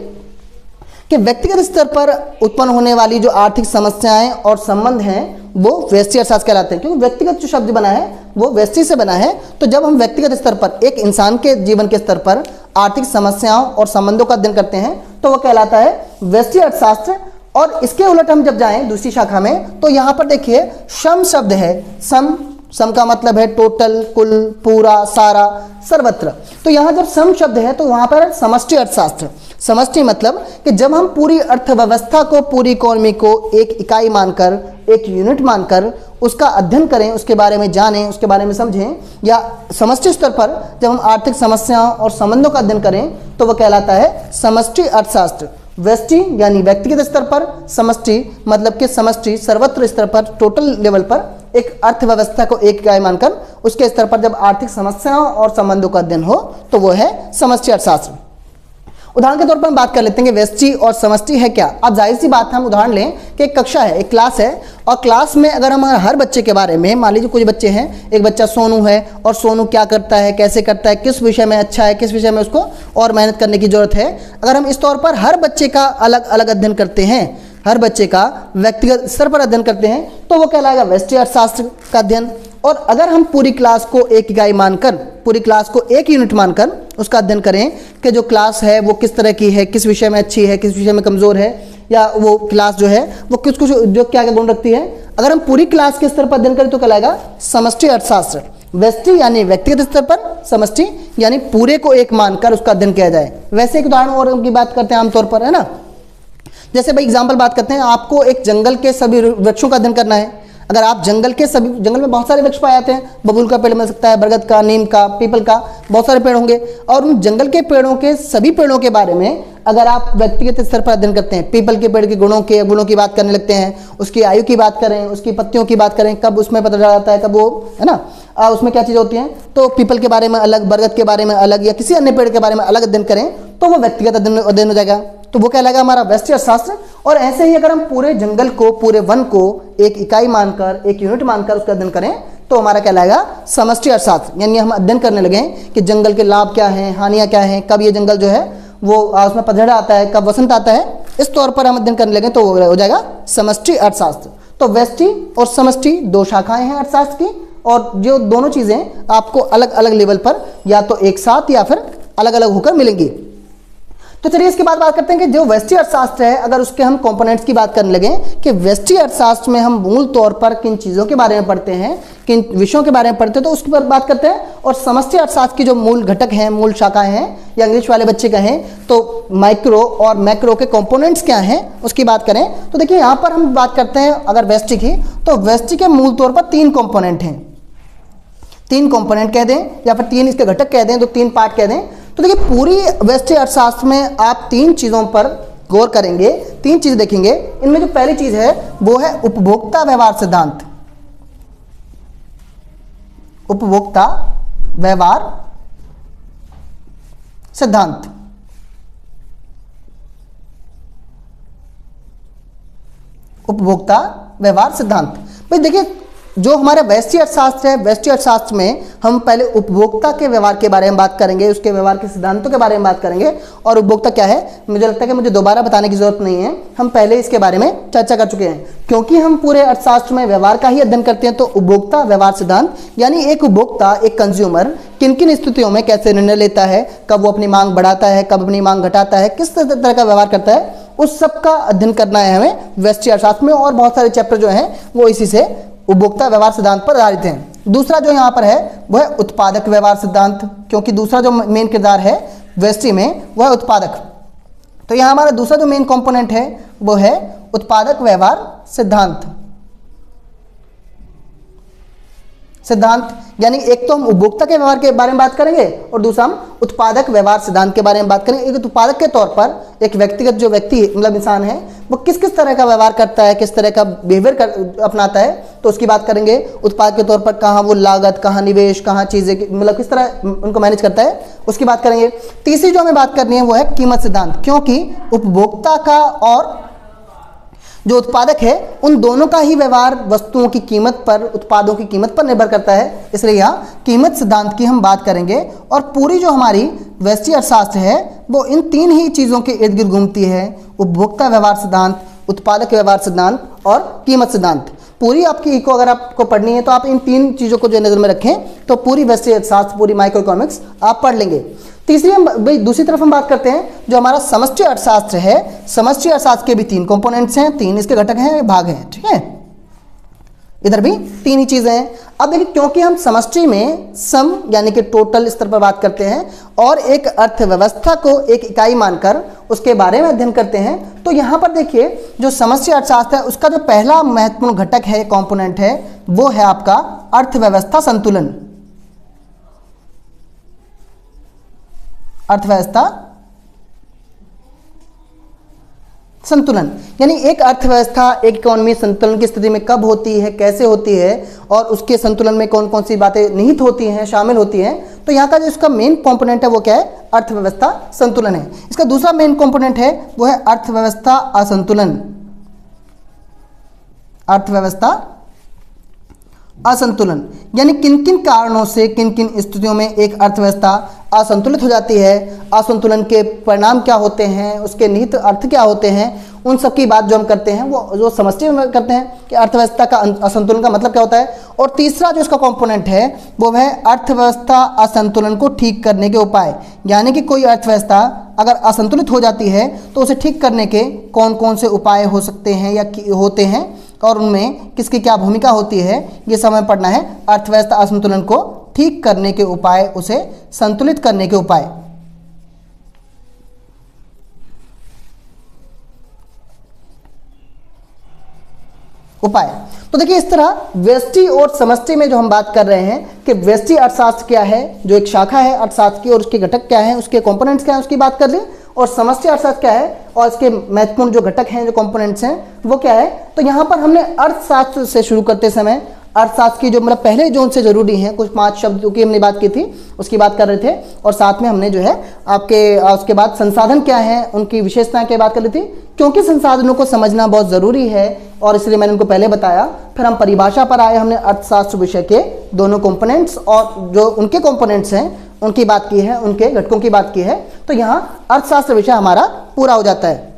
कि व्यक्तिगत स्तर पर उत्पन्न होने वाली जो आर्थिक समस्याएं और संबंध हैं वो व्यष्टि अर्थशास्त्र कहलाते हैं, क्योंकि व्यक्तिगत जो शब्द बना है वो व्यष्टि से बना है। तो जब हम व्यक्तिगत स्तर पर एक इंसान के जीवन के स्तर पर आर्थिक समस्याओं और संबंधों का अध्ययन करते हैं तो वह कहलाता है व्यष्टि अर्थशास्त्र। और इसके उलट हम जब जाएं दूसरी शाखा में तो यहाँ पर देखिए सम शब्द है, सम का मतलब है टोटल, कुल, पूरा, सारा, सर्वत्र। तो यहाँ जब सम शब्द है तो वहाँ पर समष्टि अर्थशास्त्र। समष्टि मतलब कि जब हम पूरी अर्थव्यवस्था को, पूरी इकोनॉमी को एक इकाई मानकर, एक यूनिट मानकर उसका अध्ययन करें, उसके बारे में जानें, उसके बारे में समझें, या समष्टि स्तर पर जब हम आर्थिक समस्याओं और संबंधों का अध्ययन करें तो वह कहलाता है समष्टि अर्थशास्त्र। व्यष्टि यानी व्यक्तिगत स्तर पर, समष्टि मतलब कि समष्टि सर्वत्र स्तर पर, टोटल लेवल पर एक अर्थव्यवस्था को एक इकाई मानकर उसके स्तर पर जब आर्थिक समस्याओं और संबंधों का अध्ययन हो तो वो है समष्टि अर्थशास्त्र। उदाहरण के तौर पर हम बात कर लेते हैं कि व्यष्टि और समष्टि है क्या। अब जाहिर सी बात है, हम उदाहरण लें कि एक कक्षा है, एक क्लास है, और क्लास में अगर हम हर बच्चे के बारे में, मान लीजिए कुछ बच्चे हैं, एक बच्चा सोनू है, और सोनू क्या करता है, कैसे करता है, किस विषय में अच्छा है, किस विषय में उसको और मेहनत करने की जरूरत है, अगर हम इस तौर पर हर बच्चे का अलग अलग अध्ययन करते हैं, हर बच्चे का व्यक्तिगत स्तर पर अध्ययन करते हैं तो वो कहलाएगा व्यष्टि अर्थशास्त्र का अध्ययन। और अगर हम पूरी क्लास को एक इकाई मानकर, पूरी क्लास को एक यूनिट मानकर उसका अध्ययन करें कि जो क्लास है वो किस तरह की है, किस विषय में अच्छी है, किस विषय में कमज़ोर है, या वो क्लास जो है वो कुछ कुछ जो क्या क्या गुण रखती है, अगर हम पूरी क्लास के स्तर पर अध्ययन करें तो कहलाएगा समष्टि अर्थशास्त्र। व्यष्टि यानी व्यक्तिगत स्तर पर, समष्टि यानी पूरे को एक मानकर उसका अध्ययन किया जाए। वैसे एक उदाहरण और की बात करते हैं आमतौर पर, है ना, जैसे भाई एग्जाम्पल बात करते हैं, आपको एक जंगल के सभी वृक्षों का अध्ययन करना है। अगर आप जंगल में बहुत सारे वृक्ष पाए जाते हैं, बबूल का पेड़ मिल सकता है, बरगद का, नीम का, पीपल का, बहुत सारे पेड़ होंगे, और उन जंगल के पेड़ों के सभी पेड़ों के बारे में अगर आप व्यक्तिगत स्तर पर अध्ययन करते हैं, पीपल के पेड़ के गुणों की बात करने लगते हैं, उसकी आयु की बात करें, उसकी पत्तियों की बात करें, कब उसमें पता चल जाता है, कब वो, है ना, उसमें क्या चीज़ होती हैं, तो पीपल के बारे में अलग, बरगद के बारे में अलग, या किसी अन्य पेड़ के बारे में अलग अध्ययन करें तो वो व्यक्तिगत अध्ययन हो जाएगा, तो वो कहलाएगा हमारा व्यष्टि अर्थशास्त्र। और ऐसे ही अगर हम पूरे जंगल को, पूरे वन को एक इकाई मानकर, एक यूनिट मानकर उसका अध्ययन करें तो हमारा कहलाएगा समष्टि अर्थशास्त्र। यानी हम अध्ययन करने लगे कि जंगल के लाभ क्या हैं, हानियां क्या हैं, कब ये जंगल जो है वो उसमें पतझड़ आता है, कब वसंत आता है, इस तौर पर हम अध्ययन करने लगे तो हो जाएगा समष्टि अर्थशास्त्र। तो व्यष्टि और समष्टि दो शाखाएं हैं अर्थशास्त्र की, और जो दोनों चीजें आपको अलग अलग लेवल पर या तो एक साथ या फिर अलग अलग होकर मिलेंगी। तो चलिए इसके बाद बात करते हैं कि जो व्यष्टि अर्थशास्त्र है, अगर उसके हम कंपोनेंट्स की बात करने लगे कि व्यष्टि अर्थशास्त्र में हम मूल तौर पर किन चीज़ों के बारे में पढ़ते हैं, किन विषयों के बारे में पढ़ते हैं, तो उसके पर बात करते हैं। और समष्टि अर्थशास्त्र की जो मूल घटक हैं, मूल शाखाएं हैं, या इंग्लिश वाले बच्चे कहें तो माइक्रो और मैक्रो के कंपोनेंट्स क्या हैं उसकी बात करें तो देखिए यहाँ पर हम बात करते हैं अगर व्यष्टि की, तो व्यष्टि के मूल तौर पर 3 कंपोनेंट हैं। 3 कंपोनेंट कह दें या फिर 3 इसके घटक कह दें, तो 3 पार्ट कह दें। तो देखिए पूरी व्यष्टि अर्थशास्त्र में आप 3 चीज़ों पर गौर करेंगे, 3 चीज़ देखेंगे। इनमें जो पहली चीज़ है वो है उपभोक्ता व्यवहार सिद्धांत। उपभोक्ता व्यवहार सिद्धांत। उपभोक्ता व्यवहार सिद्धांत। भाई देखिए जो हमारा व्यष्टि अर्थशास्त्र है, व्यष्टि अर्थशास्त्र में हम पहले उपभोक्ता के व्यवहार के बारे में बात करेंगे, उसके व्यवहार के सिद्धांतों के बारे में बात करेंगे। और उपभोक्ता क्या है, मुझे लगता है कि मुझे दोबारा बताने की जरूरत नहीं है, हम पहले इसके बारे में चर्चा कर चुके हैं। क्योंकि हम पूरे अर्थशास्त्र में व्यवहार का ही अध्ययन करते हैं, तो उपभोक्ता व्यवहार सिद्धांत यानी एक उपभोक्ता, एक कंज्यूमर किन किन स्थितियों में कैसे निर्णय लेता है, कब वो अपनी मांग बढ़ाता है, कब अपनी मांग घटाता है, किस तरह का व्यवहार करता है, उस सब का अध्ययन करना है हमें व्यष्टि अर्थशास्त्र में। और बहुत सारे चैप्टर जो हैं वो इसी से उपभोक्ता व्यवहार सिद्धांत पर आधारित हैं। दूसरा जो यहाँ पर है वह है उत्पादक व्यवहार सिद्धांत, क्योंकि दूसरा जो मेन किरदार है व्यष्टि में वह है उत्पादक। तो यहाँ हमारा दूसरा जो मेन कंपोनेंट है वो है उत्पादक व्यवहार सिद्धांत। यानी एक तो हम उपभोक्ता के व्यवहार के बारे में बात करेंगे और दूसरा हम उत्पादक व्यवहार सिद्धांत के बारे में बात करेंगे। एक उत्पादक के तौर पर एक व्यक्तिगत जो व्यक्ति मतलब इंसान है वो किस किस तरह का व्यवहार करता है, किस तरह का बिहेवियर अपनाता है, तो उसकी बात करेंगे। उत्पाद के तौर पर कहाँ वो लागत, कहाँ निवेश, कहाँ चीज़ें मतलब किस तरह उनको मैनेज करता है, उसकी बात करेंगे। तीसरी जो हमें बात करनी है वो है कीमत सिद्धांत, क्योंकि उपभोक्ता का और जो उत्पादक है उन दोनों का ही व्यवहार वस्तुओं की कीमत पर, उत्पादों की कीमत पर निर्भर करता है। इसलिए यहाँ कीमत सिद्धांत की हम बात करेंगे। और पूरी जो हमारी व्यष्टि अर्थशास्त्र है वो इन 3 ही चीज़ों के इर्द गिर्द घूमती है, उपभोक्ता व्यवहार सिद्धांत, उत्पादक व्यवहार सिद्धांत और कीमत सिद्धांत। पूरी आपकी इको अगर आपको पढ़नी है तो आप इन 3 चीज़ों को जो नज़र में रखें तो पूरी व्यष्टि अर्थशास्त्र, पूरी माइक्रो इकोनॉमिक्स आप पढ़ लेंगे। दूसरी तरफ हम बात करते हैं जो हमारा समष्टि अर्थशास्त्र है। समष्टि अर्थशास्त्र के भी 3 कंपोनेंट्स हैं, 3 इसके घटक हैं, भाग हैं, ठीक है। इधर भी 3 ही चीजें हैं। अब देखिए क्योंकि हम समष्टि में सम यानी कि टोटल स्तर पर बात करते हैं और एक अर्थव्यवस्था को एक इकाई मानकर उसके बारे में अध्ययन करते हैं, तो यहाँ पर देखिए जो समष्टि अर्थशास्त्र है उसका जो पहला महत्वपूर्ण घटक है, कंपोनेंट है, वो है आपका अर्थव्यवस्था संतुलन। अर्थव्यवस्था संतुलन यानी एक अर्थव्यवस्था, एक इकोनॉमी संतुलन की स्थिति में कब होती है, कैसे होती है और उसके संतुलन में कौन कौन सी बातें निहित होती हैं, शामिल होती हैं। तो यहाँ का जो इसका मेन कंपोनेंट है वो क्या है, अर्थव्यवस्था संतुलन है। इसका दूसरा मेन कंपोनेंट है वो है अर्थव्यवस्था असंतुलन। अर्थव्यवस्था असंतुलन, यानी किन किन कारणों से किन किन स्थितियों में एक अर्थव्यवस्था असंतुलित हो जाती है, असंतुलन के परिणाम क्या होते हैं, उसके निहित अर्थ क्या होते हैं, उन सब की बात जो हम करते हैं वो जो समष्टि में करते हैं कि अर्थव्यवस्था का असंतुलन का मतलब क्या होता है। और तीसरा जो इसका कंपोनेंट है वो है अर्थव्यवस्था असंतुलन को ठीक करने के उपाय, यानी कि कोई अर्थव्यवस्था अगर असंतुलित हो जाती है तो उसे ठीक करने के कौन कौन से उपाय हो सकते हैं या होते हैं और उनमें किसकी क्या भूमिका होती है, ये समय पढ़ना है। अर्थव्यवस्था असंतुलन को ठीक करने के उपाय, उसे संतुलित करने के उपाय। तो देखिए इस तरह व्यष्टि और समष्टि में जो हम बात कर रहे हैं कि व्यष्टि अर्थशास्त्र क्या है, जो एक शाखा है अर्थशास्त्र की, और उसके घटक क्या हैं, उसके कंपोनेंट्स क्या हैं, उसकी बात कर ली। और समष्टि अर्थशास्त्र क्या है और इसके महत्वपूर्ण जो घटक हैं, जो कंपोनेंट्स हैं, वो क्या है। तो यहाँ पर हमने अर्थशास्त्र से शुरू करते समय अर्थशास्त्र की जो मतलब पहले जो उनसे जरूरी हैं कुछ 5 शब्दों की हमने बात की थी, उसकी बात कर रहे थे। और साथ में हमने जो है आपके उसके बाद संसाधन क्या है, उनकी विशेषताएं की बात कर रही थी, क्योंकि संसाधनों को समझना बहुत ज़रूरी है और इसलिए मैंने उनको पहले बताया। फिर हम परिभाषा पर आए, हमने अर्थशास्त्र विषय के दोनों कंपोनेंट्स और जो उनके कंपोनेंट्स हैं उनकी बात की है, उनके घटकों की बात की है। तो यहाँ अर्थशास्त्र विषय हमारा पूरा हो जाता है।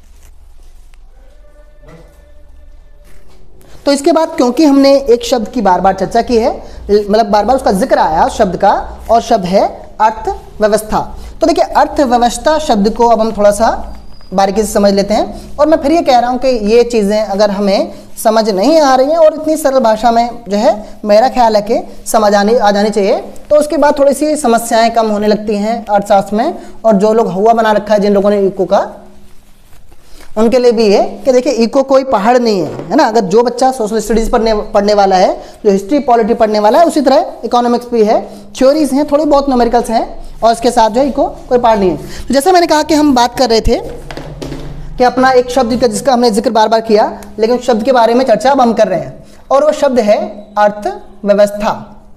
तो इसके बाद क्योंकि हमने एक शब्द की बार बार चर्चा की है, मतलब बार बार उसका जिक्र आया शब्द का, और शब्द है अर्थव्यवस्था। तो देखिए अर्थव्यवस्था शब्द को अब हम थोड़ा सा बारीकी से समझ लेते हैं। और मैं फिर ये कह रहा हूँ कि ये चीज़ें अगर हमें समझ नहीं आ रही हैं और इतनी सरल भाषा में जो है मेरा ख्याल है कि समझ आ जानी चाहिए, तो उसके बाद थोड़ी सी समस्याएं कम होने लगती हैं अर्थशास्त्र में। और जो लोग हुआ बना रखा है, जिन लोगों ने इको का, उनके लिए भी है कि देखिए इको कोई पहाड़ नहीं है ना। अगर जो बच्चा सोशल स्टडीज़ पढ़ने वाला है, जो हिस्ट्री पॉलिटी पढ़ने वाला है, उसी तरह इकोनॉमिक्स भी है, थ्योरीज हैं, थोड़ी बहुत न्यूमेरिकल्स हैं, और इसके साथ जो है इको कोई पहाड़ नहीं है। तो जैसे मैंने कहा कि हम बात कर रहे थे कि अपना एक शब्द का जिसका हमने जिक्र बार बार किया, लेकिन उस शब्द के बारे में चर्चा अब हम कर रहे हैं, और वो शब्द है अर्थव्यवस्था।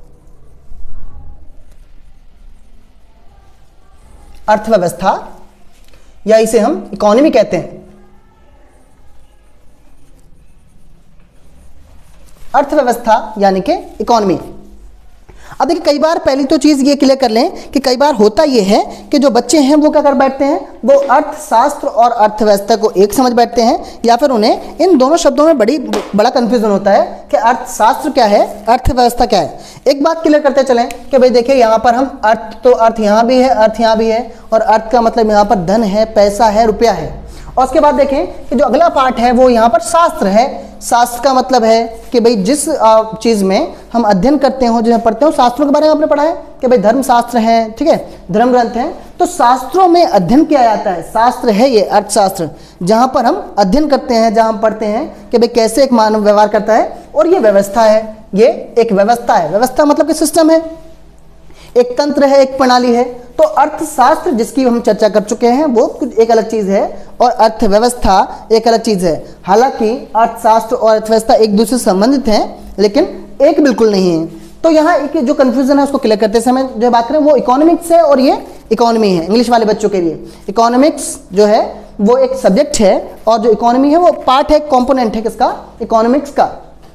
अर्थव्यवस्था या इसे हम इकोनॉमी कहते हैं। अर्थव्यवस्था यानी कि इकोनॉमी। अब देखिए कई बार पहली तो चीज़ ये क्लियर कर लें कि कई बार होता ये है कि जो बच्चे हैं वो क्या कर बैठते हैं, वो अर्थशास्त्र और अर्थव्यवस्था को एक समझ बैठते हैं, या फिर उन्हें इन दोनों शब्दों में बड़ा कन्फ्यूजन होता है कि अर्थशास्त्र क्या है, अर्थव्यवस्था क्या है। एक बात क्लियर करते चलें कि भाई देखिए यहाँ पर हम अर्थ यहाँ भी है, अर्थ यहाँ भी है, और अर्थ का मतलब यहाँ पर धन है, पैसा है, रुपया है। और उसके बाद देखें कि जो अगला पार्ट है वो यहाँ पर शास्त्र है। शास्त्र का मतलब है कि भाई जिस चीज़ में हम अध्ययन करते हो, जो पढ़ते हो, शास्त्रों के बारे में आपने पढ़ा है कि भाई धर्मशास्त्र है, ठीक है, धर्म ग्रंथ हैं, तो शास्त्रों में अध्ययन किया जाता है। शास्त्र है ये अर्थशास्त्र, जहाँ पर हम अध्ययन करते हैं, जहाँ हम पढ़ते हैं कि भाई कैसे एक मानव व्यवहार करता है, और ये व्यवस्था है, ये एक व्यवस्था है। व्यवस्था मतलब कि सिस्टम है, एक तंत्र है, एक प्रणाली है। तो अर्थशास्त्र जिसकी हम चर्चा कर चुके हैं वो कुछ एक अलग चीज़ है, और अर्थव्यवस्था एक अलग चीज़ है। हालांकि अर्थशास्त्र और अर्थव्यवस्था एक दूसरे से संबंधित हैं, लेकिन एक बिल्कुल नहीं है। तो यहाँ एक जो कन्फ्यूजन है उसको क्लियर करते समय जो बात करें वो इकोनॉमिक्स है और ये इकोनॉमी है। इंग्लिश वाले बच्चों के लिए इकोनॉमिक्स जो है वो एक सब्जेक्ट है, और जो इकोनॉमी है वो पार्ट है, कॉम्पोनेंट है किसका, इकोनॉमिक्स का।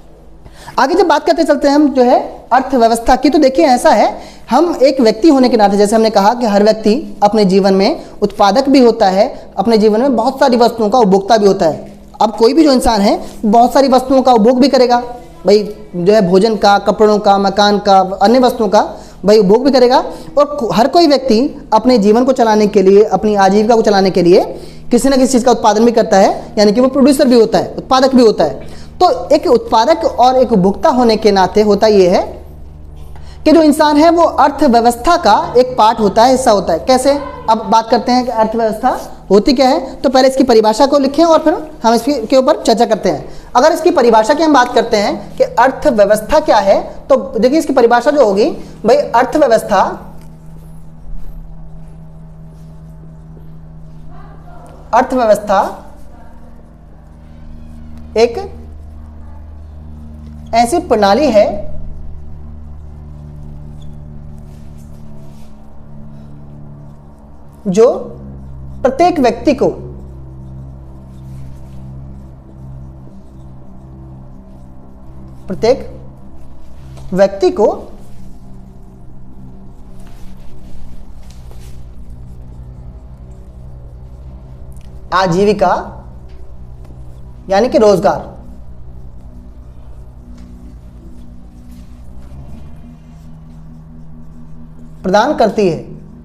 आगे जब बात करते चलते हैं हम जो है अर्थव्यवस्था की, तो देखिए ऐसा है, हम एक व्यक्ति होने के नाते, जैसे हमने कहा कि हर व्यक्ति अपने जीवन में उत्पादक भी होता है, अपने जीवन में बहुत सारी वस्तुओं का उपभोक्ता भी होता है। अब कोई भी जो इंसान है बहुत सारी वस्तुओं का उपभोग भी करेगा, भाई जो है भोजन का, कपड़ों का, मकान का, अन्य वस्तुओं का भाई उपभोग भी करेगा। और हर कोई व्यक्ति अपने जीवन को चलाने के लिए, अपनी आजीविका को चलाने के लिए किसी न किसी चीज़ का उत्पादन भी करता है, यानी कि वो प्रोड्यूसर भी होता है, उत्पादक भी होता है। तो एक उत्पादक और एक उपभोक्ता होने के नाते होता ये है कि जो इंसान है वो अर्थव्यवस्था का एक पार्ट होता है, हिस्सा होता है। कैसे, अब बात करते हैं कि अर्थव्यवस्था होती क्या है। तो पहले इसकी परिभाषा को लिखें और फिर हम इसके ऊपर चर्चा करते हैं। अगर इसकी परिभाषा की हम बात करते हैं कि अर्थव्यवस्था क्या है, तो देखिए इसकी परिभाषा जो होगी, भाई अर्थव्यवस्था एक ऐसी प्रणाली है जो प्रत्येक व्यक्ति को व्यक्ति को आजीविका यानी कि रोजगार प्रदान करती है।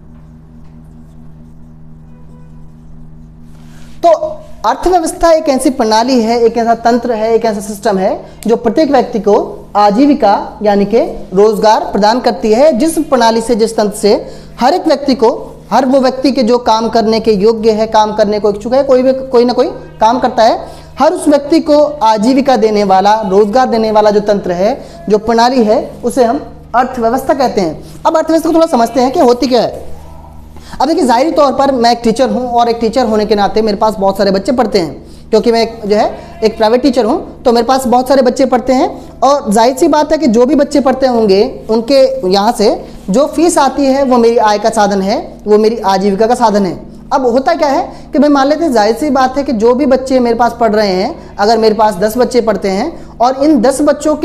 तो अर्थव्यवस्था एक ऐसी प्रणाली है, एक ऐसा तंत्र है, एक ऐसा सिस्टम है जो प्रत्येक व्यक्ति को आजीविका यानी कि रोजगार प्रदान करती है। जिस प्रणाली से, जिस तंत्र से हर एक व्यक्ति को, हर वो व्यक्ति के जो काम करने के योग्य है, काम करने को इच्छुक है, कोई ना कोई काम करता है, हर उस व्यक्ति को आजीविका देने वाला, रोजगार देने वाला जो तंत्र है, जो प्रणाली है, उसे हम अर्थव्यवस्था कहते हैं। अब अर्थव्यवस्था को थोड़ा समझते हैं कि होती क्या है। अब देखिए, जाहिर तौर पर मैं एक टीचर हूं और एक टीचर होने के नाते मेरे पास बहुत सारे बच्चे पढ़ते हैं, क्योंकि मैं एक प्राइवेट टीचर हूं, तो मेरे पास बहुत सारे बच्चे पढ़ते हैं। और जाहिर सी बात है कि जो भी बच्चे पढ़ते होंगे उनके यहाँ से जो फीस आती है वो मेरी आय का साधन है, वो मेरी आजीविका का साधन है। अब होता क्या है कि भाई मान लेते हैं, जाहिर सी बात है कि जो भी बच्चे मेरे पास पढ़ रहे हैं, अगर मेरे पास 10 बच्चे पढ़ते हैं और इन 10 बच्चों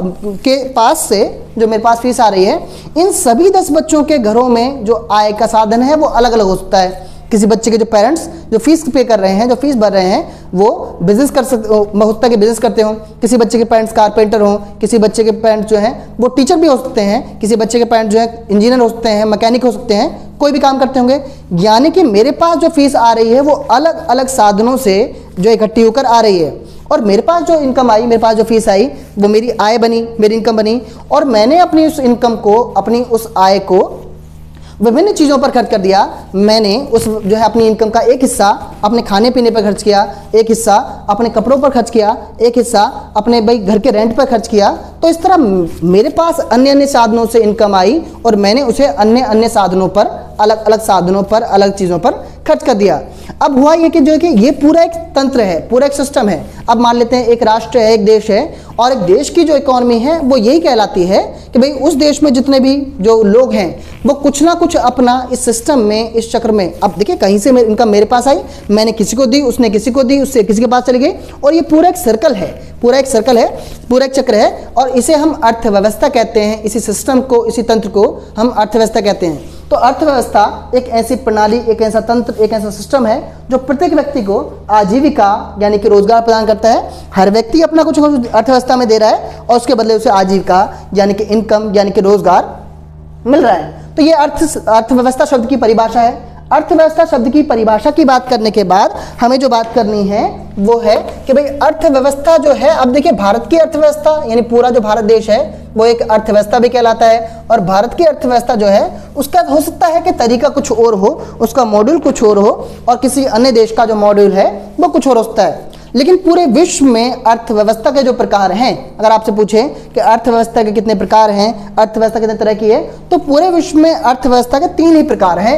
के पास से जो मेरे पास फीस आ रही है, इन सभी 10 बच्चों के घरों में जो आय का साधन है वो अलग अलग हो सकता है। किसी बच्चे के जो पेरेंट्स जो फीस पे कर रहे हैं, जो फीस भर रहे हैं, वो बिजनेस कर सकते हो सकता है कि बिजनेस करते हो, किसी बच्चे के पेरेंट्स कारपेंटर हों, किसी बच्चे के पेरेंट्स जो हैं वो टीचर भी हो सकते हैं, किसी बच्चे के पेरेंट्स जो है इंजीनियर हो सकते हैं, मैकेनिक हो सकते हैं, कोई भी काम करते होंगे। यानी कि मेरे पास जो फीस आ रही है वो अलग अलग साधनों से जो इकट्ठी होकर आ रही है, और मेरे पास जो इनकम आई, मेरे पास जो फीस आई, वो मेरी आय बनी, मेरी इनकम बनी, और मैंने अपनी उस इनकम को, अपनी उस आय को विभिन्न चीज़ों पर खर्च कर दिया। मैंने उस जो है अपनी इनकम का एक हिस्सा अपने खाने पीने पर खर्च किया, एक हिस्सा अपने कपड़ों पर खर्च किया, एक हिस्सा अपने भाई घर के रेंट पर खर्च किया। तो इस तरह मेरे पास अन्य अन्य साधनों से इनकम आई और मैंने उसे अन्य अन्य साधनों पर, अलग अलग साधनों पर, अलग चीज़ों पर खर्च कर दिया। अब हुआ ये कि जो है कि ये पूरा एक तंत्र है, पूरा एक सिस्टम है। अब मान लेते हैं एक राष्ट्र है, एक देश है, और एक देश की जो इकोनॉमी है वो यही कहलाती है कि भाई उस देश में जितने भी जो लोग हैं वो कुछ ना कुछ अपना इस सिस्टम में, इस चक्र में, अब देखिए कहीं से इनकम मेरे पास आई, मैंने किसी को दी, उसने किसी को दी, उससे किसी के पास चली गई, और ये पूरा एक सर्कल है, पूरा एक सर्कल है, पूरा एक चक्र है, और इसे हम अर्थव्यवस्था कहते हैं। इसी सिस्टम को, इसी तंत्र को हम अर्थव्यवस्था कहते हैं। तो अर्थव्यवस्था एक ऐसी प्रणाली, एक ऐसा तंत्र, एक ऐसा सिस्टम है जो प्रत्येक व्यक्ति को आजीविका यानी कि रोजगार प्रदान करता है। हर व्यक्ति अपना कुछ अर्थव्यवस्था में दे रहा है और उसके बदले उसे आजीविका यानी कि इनकम यानी कि रोजगार मिल रहा है। तो ये अर्थव्यवस्था शब्द की परिभाषा है। अर्थव्यवस्था शब्द की परिभाषा की बात करने के बाद हमें जो बात करनी है वो है कि भाई अर्थव्यवस्था जो है, अब देखिए भारत की अर्थव्यवस्था यानी पूरा जो भारत देश है वो एक अर्थव्यवस्था भी कहलाता है, और भारत की अर्थव्यवस्था जो है उसका हो सकता है कि तरीका कुछ और हो, उसका मॉड्यूल कुछ और हो, और किसी अन्य देश का जो मॉड्यूल है वो कुछ और हो सकता है। लेकिन पूरे विश्व में अर्थव्यवस्था के जो प्रकार हैं, अगर आपसे पूछें कि अर्थव्यवस्था के कितने प्रकार हैं, अर्थव्यवस्था कितने तरह की है, तो पूरे विश्व में अर्थव्यवस्था के 3 ही प्रकार हैं।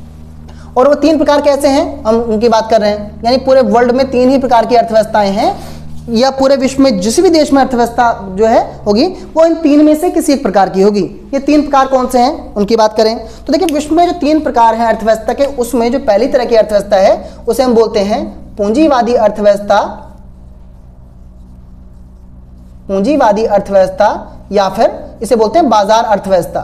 और वो 3 प्रकार कैसे हैं, हम उनकी बात कर रहे हैं। यानी पूरे वर्ल्ड में 3 ही प्रकार की अर्थव्यवस्थाएं हैं, या पूरे विश्व में जिस भी देश में अर्थव्यवस्था जो है होगी वो इन 3 में से किसी एक प्रकार की होगी। ये 3 प्रकार कौन से हैं उनकी बात करें तो देखिए, विश्व में जो 3 प्रकार हैं अर्थव्यवस्था के, उसमें जो पहली तरह की अर्थव्यवस्था है उसे हम बोलते हैं पूंजीवादी अर्थव्यवस्था, पूंजीवादी अर्थव्यवस्था, या फिर इसे बोलते हैं बाजार अर्थव्यवस्था।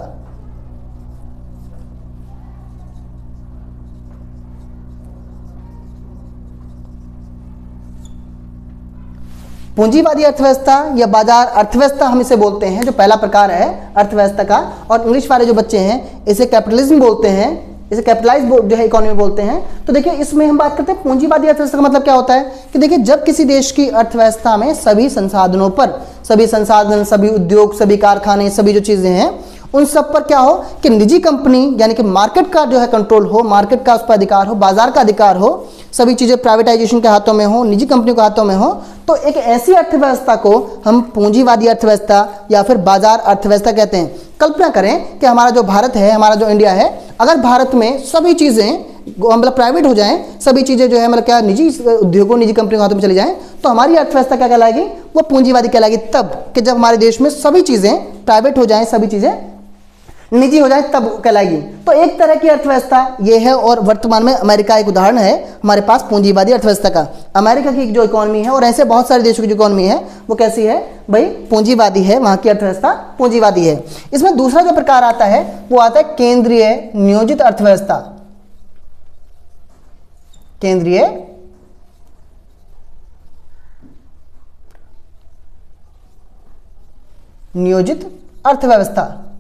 पूंजीवादी अर्थव्यवस्था या बाजार अर्थव्यवस्था हम इसे बोलते हैं, जो पहला प्रकार है अर्थव्यवस्था का। और इंग्लिश वाले जो बच्चे हैं इसे कैपिटलिज्म बोलते हैं, इसे कैपिटलाइज जो है इकोनॉमी बोलते हैं। तो देखिए इसमें हम बात करते हैं पूंजीवादी अर्थव्यवस्था का मतलब क्या होता है कि देखिए, जब किसी देश की अर्थव्यवस्था में सभी संसाधनों पर, सभी संसाधन, सभी उद्योग, सभी कारखाने, सभी जो चीजें हैं उन सब पर क्या हो कि निजी कंपनी यानी कि मार्केट का जो है कंट्रोल हो, मार्केट का उस पर अधिकार हो, बाजार का अधिकार हो, सभी चीजें प्राइवेटाइजेशन के हाथों में हो, निजी कंपनियों के हाथों में हो, तो एक ऐसी अर्थव्यवस्था को हम पूंजीवादी अर्थव्यवस्था या फिर बाजार अर्थव्यवस्था कहते हैं। कल्पना करें कि हमारा जो भारत है, हमारा जो इंडिया है, अगर भारत में सभी चीजें मतलब प्राइवेट हो जाएं, सभी चीजें जो है मतलब क्या निजी उद्योगों, निजी कंपनियों के हाथों में चली जाएं, तो हमारी अर्थव्यवस्था क्या कहलाएगी, वो पूंजीवादी कहलाएगी। तब कि जब हमारे देश में सभी चीजें प्राइवेट हो जाएं, सभी चीजें निजी हो जाए तब कहलाएगी। तो एक तरह की अर्थव्यवस्था ये है, और वर्तमान में अमेरिका एक उदाहरण है हमारे पास पूंजीवादी अर्थव्यवस्था का। अमेरिका की जो इकोनॉमी है और ऐसे बहुत सारे देशों की जो इकोनॉमी है वो कैसी है भाई, पूंजीवादी है, वहां की अर्थव्यवस्था पूंजीवादी है। इसमें दूसरा जो प्रकार आता है वो आता है केंद्रीय नियोजित अर्थव्यवस्था। केंद्रीय नियोजित अर्थव्यवस्था।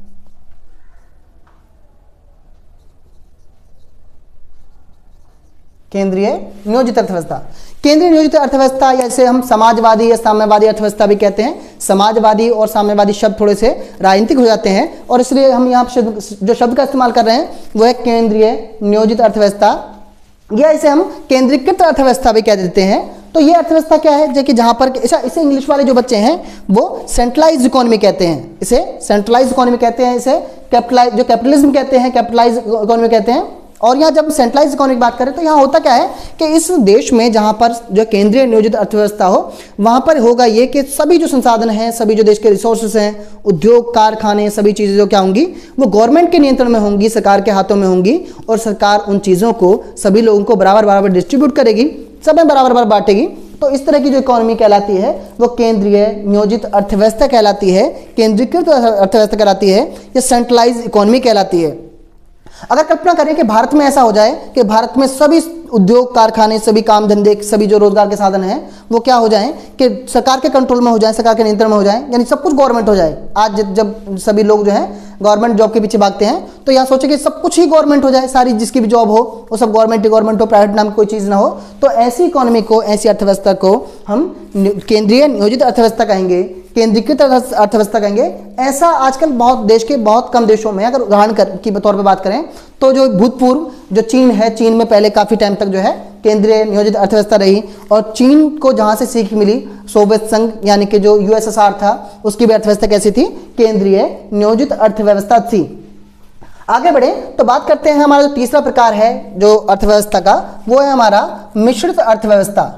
केंद्रीय नियोजित अर्थव्यवस्था। केंद्रीय नियोजित अर्थव्यवस्था या इसे हम समाजवादी या साम्यवादी अर्थव्यवस्था भी कहते हैं। समाजवादी और साम्यवादी शब्द थोड़े से राजनीतिक हो जाते हैं और इसलिए हम यहाँ जो शब्द का इस्तेमाल कर रहे हैं वो है केंद्रीय नियोजित अर्थव्यवस्था, या इसे हम केंद्रीकृत अर्थव्यवस्था भी कह देते हैं। तो ये अर्थव्यवस्था क्या है, जो कि जहां पर इसे इंग्लिश वाले जो बच्चे हैं वो सेंट्रलाइज्ड इकोनॉमी कहते हैं। इसे सेंट्रलाइज्ड इकोनॉमी कहते हैं, इसे कैपिटलिज्म कहते हैं, कैपिटलाइज्ड इकोनॉमी कहते हैं। और यहाँ जब सेंट्रलाइज्ड इकोनॉमी की बात करें तो यहाँ होता क्या है कि इस देश में जहाँ पर जो केंद्रीय नियोजित अर्थव्यवस्था हो वहाँ पर होगा ये कि सभी जो संसाधन हैं, सभी जो देश के रिसोर्सेज हैं, उद्योग कारखाने, सभी चीज़ें जो क्या होंगी वो गवर्नमेंट के नियंत्रण में होंगी, सरकार के हाथों में होंगी, और सरकार उन चीज़ों को सभी लोगों को बराबर बराबर डिस्ट्रीब्यूट करेगी, सब में बराबर बराबर बांटेगी। तो इस तरह की जो इकोनॉमी कहलाती है वो केंद्रीय नियोजित अर्थव्यवस्था कहलाती है, केंद्रीकृत अर्थव्यवस्था कहलाती है, या सेंट्रलाइज्ड इकोनॉमी कहलाती है। अगर कल्पना करें कि भारत में ऐसा हो जाए कि भारत में सभी उद्योग कारखाने, सभी काम धंधे, सभी जो रोजगार के साधन हैं वो क्या हो जाएं कि सरकार के कंट्रोल में हो जाए, सरकार के नियंत्रण में हो जाए, यानी सब कुछ गवर्नमेंट हो जाए। आज जब सभी लोग जो हैं गवर्नमेंट जॉब के पीछे भागते हैं तो यहाँ सोचे कि सब कुछ ही गवर्नमेंट हो जाए, सारी जिसकी भी जॉब हो वो सब गवर्नमेंट हो, प्राइवेट नाम की कोई चीज़ ना हो। तो ऐसी इकोनॉमी को, ऐसी अर्थव्यवस्था को हम केंद्रीय नियोजित अर्थव्यवस्था कहेंगे, केंद्रीकृत अर्थव्यवस्था कहेंगे। ऐसा आजकल बहुत देश के बहुत कम देशों में, अगर उदाहरण की तौर पर बात करें तो जो भूतपूर्व जो चीन है, चीन में पहले काफ़ी टाइम तक जो है केंद्रीय नियोजित अर्थव्यवस्था रही, और चीन को जहाँ से सीख मिली सोवियत संघ यानी कि जो यूएसएसआर था उसकी भी अर्थव्यवस्था कैसी थी, केंद्रीय नियोजित अर्थव्यवस्था थी। आगे बढ़े तो बात करते हैं हमारा जो तीसरा प्रकार है जो अर्थव्यवस्था का, वो है हमारा मिश्रित अर्थव्यवस्था।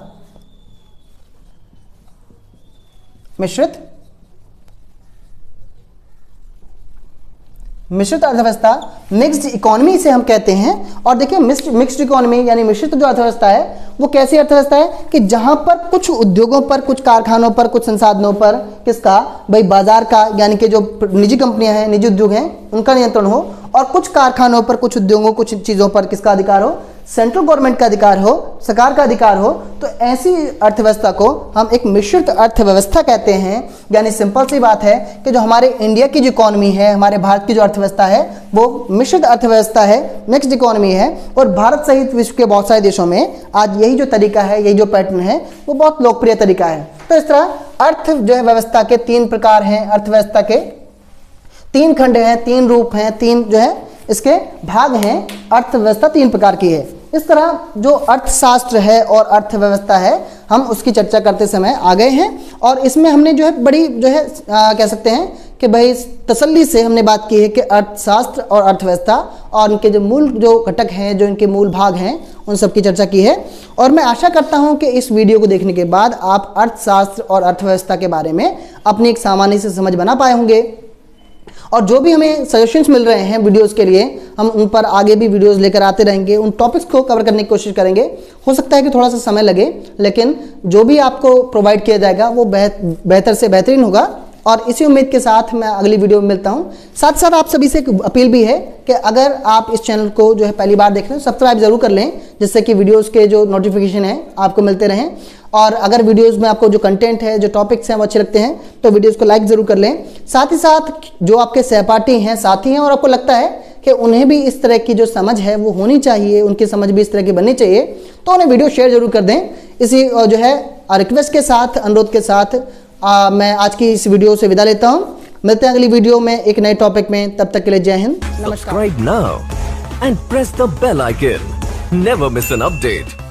मिश्रित अर्थव्यवस्था, मिक्स्ड इकोनॉमी से हम कहते हैं। और देखिए मिक्स्ड इकोनॉमी यानी मिश्रित जो अर्थव्यवस्था है वो कैसी अर्थव्यवस्था है कि जहां पर कुछ उद्योगों पर, कुछ कारखानों पर, कुछ संसाधनों पर किसका भाई, बाजार का, यानी कि जो निजी कंपनियां हैं, निजी उद्योग हैं, उनका नियंत्रण हो, और कुछ कारखानों पर, कुछ उद्योगों, कुछ चीज़ों पर किसका अधिकार हो, सेंट्रल गवर्नमेंट का अधिकार हो, सरकार का अधिकार हो। तो ऐसी अर्थव्यवस्था को हम एक मिश्रित अर्थव्यवस्था कहते हैं। यानी सिंपल सी बात है कि जो हमारे इंडिया की जो इकोनॉमी है, हमारे भारत की जो अर्थव्यवस्था है वो मिश्रित अर्थव्यवस्था है, मिक्स्ड इकोनॉमी है। और भारत सहित विश्व के बहुत सारे देशों में आज यही जो तरीका है, यही जो पैटर्न है वो बहुत लोकप्रिय तरीका है। तो इस तरह अर्थ जो है व्यवस्था के तीन प्रकार हैं, अर्थव्यवस्था के तीन खंड हैं, तीन रूप हैं, तीन जो है इसके भाग हैं। अर्थव्यवस्था तीन प्रकार की है। इस तरह जो अर्थशास्त्र है और अर्थव्यवस्था है हम उसकी चर्चा करते समय आ गए हैं, और इसमें हमने जो है बड़ी जो है कह सकते हैं कि भाई तसल्ली से हमने बात की है कि अर्थशास्त्र और अर्थव्यवस्था और उनके जो मूल जो घटक हैं, जो इनके मूल भाग हैं, उन सब की चर्चा की है। और मैं आशा करता हूं कि इस वीडियो को देखने के बाद आप अर्थशास्त्र और अर्थव्यवस्था के बारे में अपनी एक सामान्य से समझ बना पाए होंगे। और जो भी हमें सजेशंस मिल रहे हैं वीडियोस के लिए, हम उन पर आगे भी वीडियोस लेकर आते रहेंगे, उन टॉपिक्स को कवर करने की कोशिश करेंगे। हो सकता है कि थोड़ा सा समय लगे, लेकिन जो भी आपको प्रोवाइड किया जाएगा वो बेहतर से बेहतरीन होगा। और इसी उम्मीद के साथ मैं अगली वीडियो में मिलता हूँ। साथ साथ आप सभी से एक अपील भी है कि अगर आप इस चैनल को जो है पहली बार देख रहे हैं, सब्सक्राइब जरूर कर लें, जिससे कि वीडियोस के जो नोटिफिकेशन है आपको मिलते रहें। और अगर वीडियोस में आपको जो कंटेंट है, जो टॉपिक्स हैं वो अच्छे लगते हैं तो वीडियोस को लाइक जरूर कर लें। साथ ही साथ जो आपके सहपाठी हैं, साथी हैं, और आपको लगता है कि उन्हें भी इस तरह की जो समझ है वो होनी चाहिए, उनकी समझ भी इस तरह की बननी चाहिए, तो उन्हें वीडियो शेयर जरूर कर दें। इसी जो है रिक्वेस्ट के साथ, अनुरोध के साथ मैं आज की इस वीडियो से विदा लेता हूँ। मिलते हैं अगली वीडियो में एक नए टॉपिक में। तब तक के लिए जय हिंद, नमस्कार। Subscribe now and press the bell icon. Never miss an update.